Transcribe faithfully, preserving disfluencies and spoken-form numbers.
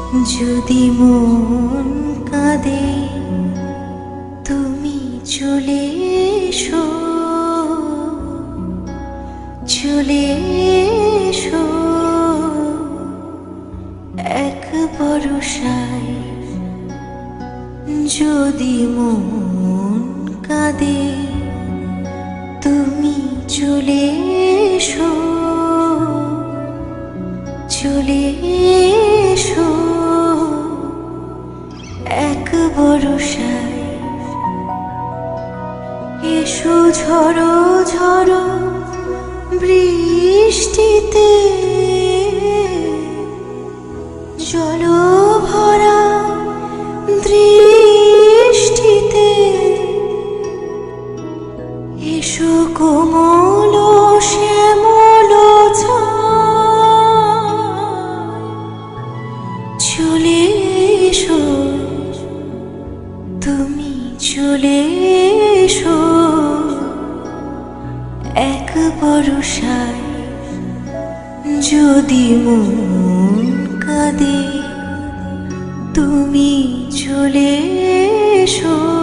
যদি মন কাঁদে তুমি চলে এসো, চলে এসো এক বরষায়। যদি মন কাঁদে তুমি চলে এসো, চলে এসো এক বরষায়। এসো ঝড়ো ঝড়ো বৃষ্টিতে, জল ভরা দৃষ্টিতে। এসো কোমল শ্যামল চলে এসো, তুমি চলে এসো এক বরষায়। যদি মন কাঁদে তুমি চলে এসো।